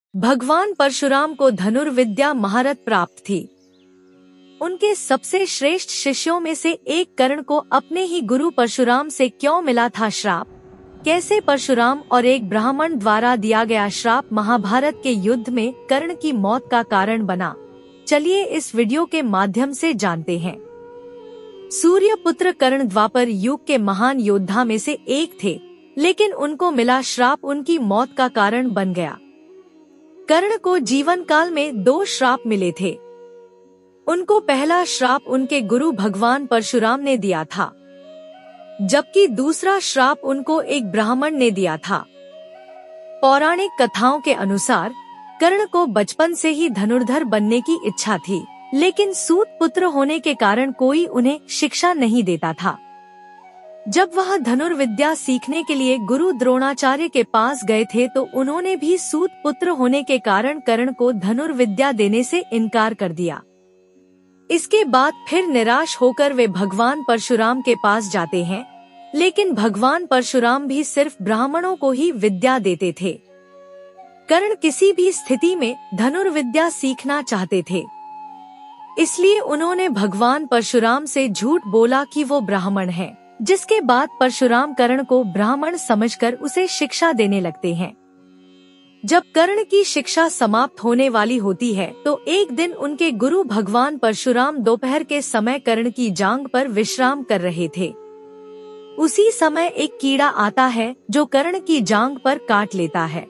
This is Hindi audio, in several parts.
भगवान परशुराम को धनुर्विद्या महारत प्राप्त थी। उनके सबसे श्रेष्ठ शिष्यों में से एक कर्ण को अपने ही गुरु परशुराम से क्यों मिला था श्राप? कैसे परशुराम और एक ब्राह्मण द्वारा दिया गया श्राप महाभारत के युद्ध में कर्ण की मौत का कारण बना? चलिए इस वीडियो के माध्यम से जानते हैं। सूर्यपुत्र कर्ण द्वापर युग के महान योद्धा में से एक थे, लेकिन उनको मिला श्राप उनकी मौत का कारण बन गया। कर्ण को जीवन काल में 2 श्राप मिले थे। उनको पहला श्राप उनके गुरु भगवान परशुराम ने दिया था, जबकि दूसरा श्राप उनको एक ब्राह्मण ने दिया था। पौराणिक कथाओं के अनुसार कर्ण को बचपन से ही धनुर्धर बनने की इच्छा थी, लेकिन सूत पुत्र होने के कारण कोई उन्हें शिक्षा नहीं देता था। जब वह धनुर्विद्या सीखने के लिए गुरु द्रोणाचार्य के पास गए थे तो उन्होंने भी सूत पुत्र होने के कारण कर्ण को धनुर्विद्या देने से इनकार कर दिया। इसके बाद फिर निराश होकर वे भगवान परशुराम के पास जाते हैं, लेकिन भगवान परशुराम भी सिर्फ ब्राह्मणों को ही विद्या देते थे। कर्ण किसी भी स्थिति में धनुर्विद्या सीखना चाहते थे, इसलिए उन्होंने भगवान परशुराम से झूठ बोला कि वो ब्राह्मण है, जिसके बाद परशुराम कर्ण को ब्राह्मण समझकर उसे शिक्षा देने लगते हैं। जब कर्ण की शिक्षा समाप्त होने वाली होती है तो एक दिन उनके गुरु भगवान परशुराम दोपहर के समय कर्ण की जांघ पर विश्राम कर रहे थे। उसी समय एक कीड़ा आता है जो कर्ण की जांघ पर काट लेता है।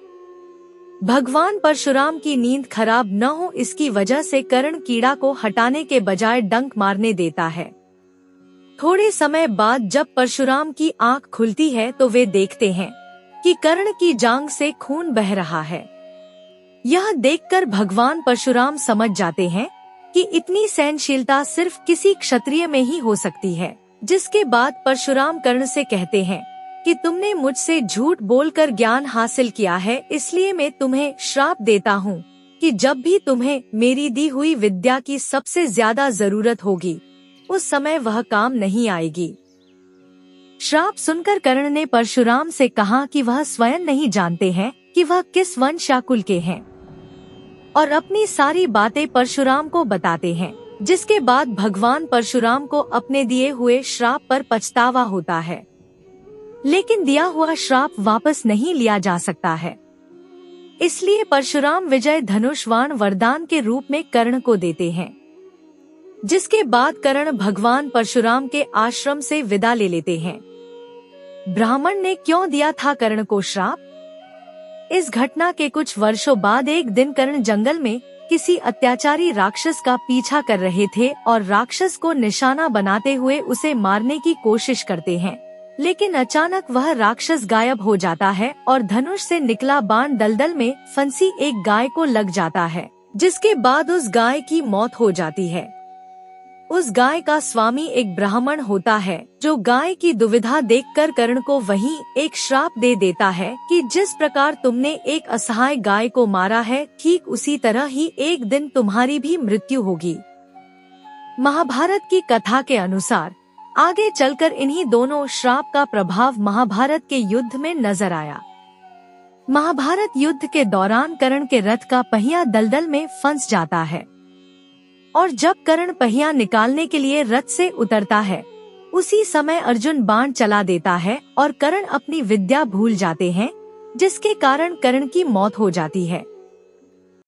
भगवान परशुराम की नींद खराब न हो इसकी वजह से कर्ण कीड़ा को हटाने के बजाय डंक मारने देता है। थोड़े समय बाद जब परशुराम की आंख खुलती है तो वे देखते हैं कि कर्ण की जांघ से खून बह रहा है। यह देखकर भगवान परशुराम समझ जाते हैं कि इतनी सहनशीलता सिर्फ किसी क्षत्रिय में ही हो सकती है। जिसके बाद परशुराम कर्ण से कहते हैं कि तुमने मुझसे झूठ बोलकर ज्ञान हासिल किया है, इसलिए मैं तुम्हें श्राप देता हूँ कि जब भी तुम्हें मेरी दी हुई विद्या की सबसे ज्यादा जरूरत होगी उस समय वह काम नहीं आएगी। श्राप सुनकर कर्ण ने परशुराम से कहा कि वह स्वयं नहीं जानते हैं कि वह किस वंशाकुल के हैं, और अपनी सारी बातें परशुराम को बताते हैं। जिसके बाद भगवान परशुराम को अपने दिए हुए श्राप पर पछतावा होता है, लेकिन दिया हुआ श्राप वापस नहीं लिया जा सकता है। इसलिए परशुराम विजय धनुषवाण वरदान के रूप में कर्ण को देते हैं। जिसके बाद कर्ण भगवान परशुराम के आश्रम से विदा ले लेते हैं। ब्राह्मण ने क्यों दिया था कर्ण को श्राप? इस घटना के कुछ वर्षों बाद एक दिन कर्ण जंगल में किसी अत्याचारी राक्षस का पीछा कर रहे थे और राक्षस को निशाना बनाते हुए उसे मारने की कोशिश करते हैं, लेकिन अचानक वह राक्षस गायब हो जाता है और धनुष से निकला बाण दलदल में फंसी एक गाय को लग जाता है, जिसके बाद उस गाय की मौत हो जाती है। उस गाय का स्वामी एक ब्राह्मण होता है जो गाय की दुविधा देखकर कर्ण को वहीं एक श्राप दे देता है कि जिस प्रकार तुमने एक असहाय गाय को मारा है, ठीक उसी तरह ही एक दिन तुम्हारी भी मृत्यु होगी। महाभारत की कथा के अनुसार आगे चलकर इन्हीं दोनों श्राप का प्रभाव महाभारत के युद्ध में नजर आया। महाभारत युद्ध के दौरान कर्ण के रथ का पहिया दलदल में फंस जाता है, और जब कर्ण पहिया निकालने के लिए रथ से उतरता है उसी समय अर्जुन बाण चला देता है और कर्ण अपनी विद्या भूल जाते हैं, जिसके कारण कर्ण की मौत हो जाती है।